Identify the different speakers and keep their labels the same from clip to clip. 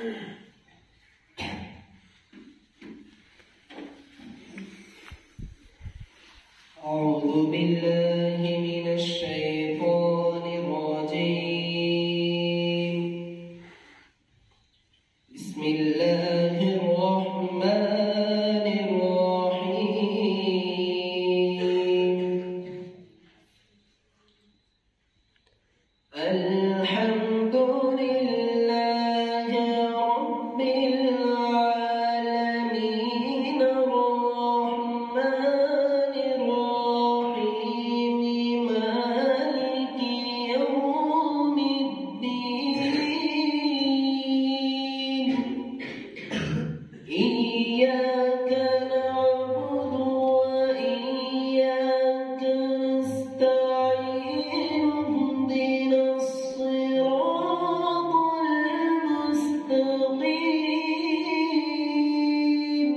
Speaker 1: أعوذ بالله من الشيطان الرجيم. بسم الله الرحمن الرحيم. الحمد لله رب العالمين الرحمن الرحيم مالك يوم الدين. إياك نعبد وإياك نستعين. اهدنا الصراط المستقيم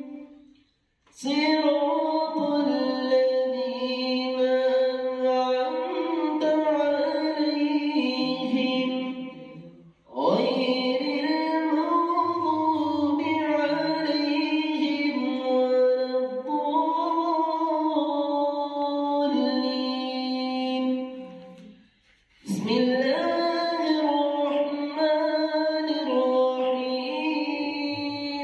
Speaker 1: صراط الذين أنعمت عليهم غير المغضوب عليهم ولا الضالين. بسم الله الرحمن الرحيم.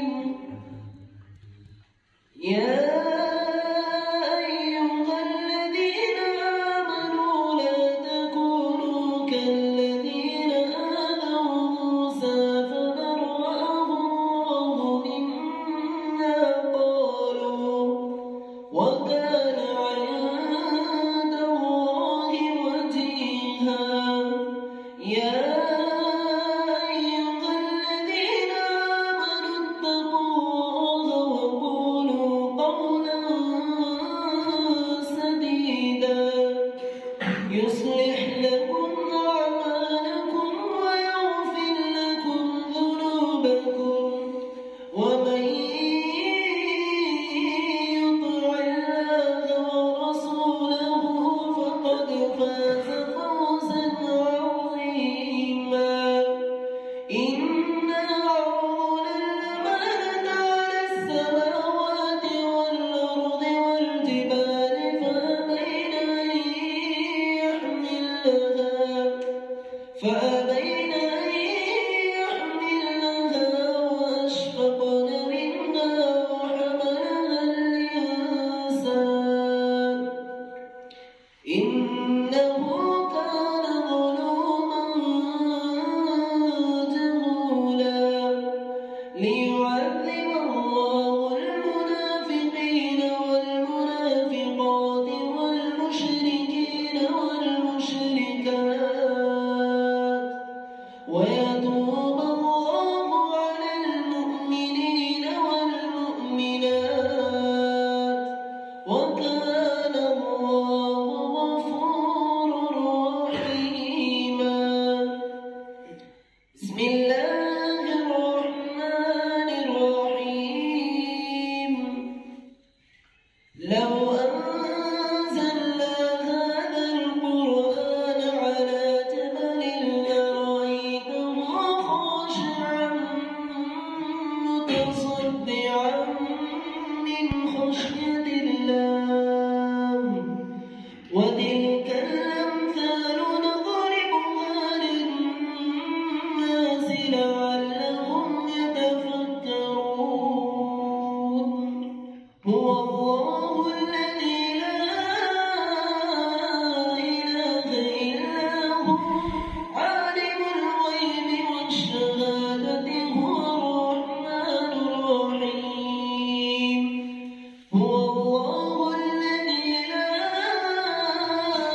Speaker 1: يا أيها الذين آمنوا لا تكونوا كالذين آذوا موسى فبرأه الله مما قالوا وكان عند الله وجيها. يا أيها الذين آمنوا اتقوا الله وقولوا قولا سديدا يصلح لكم أعمالكم ويغفر لكم ذنوبكم ومن يطع الله ورسوله فقد فاز فوزا عظيما. إنا عرضنا الأمانة على السماوات والأرض والجبال فأبين أن يحملنها وأشفقن منها وحملها الإنسان إنه كان ظلوما جهولا. ليعذب الله المنافقين والمنافقات والمشركين والمشركات ويتوب الله على المؤمنين والمؤمنات وكان الله غفورا رحيما. بسم الله الرحمن الرحيم. لو أنزلنا هذا القرآن على جبل لرأيته خاشعا متصدعا من خشية الله. وتلك الأمثال نضربها للناس لعلهم يتفكرون. هو الله الذي لا إله إلا هو عالم الغيب والشهادة هو الرحمن الرحيم. هو الله الذي لا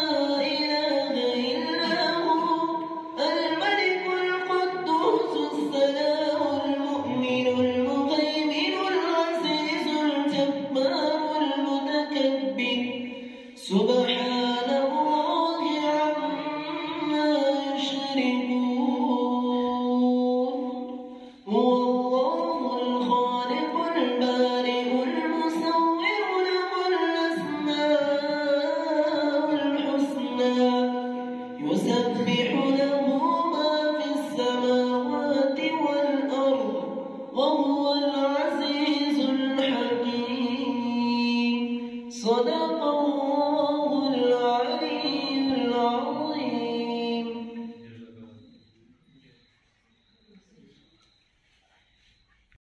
Speaker 1: صدق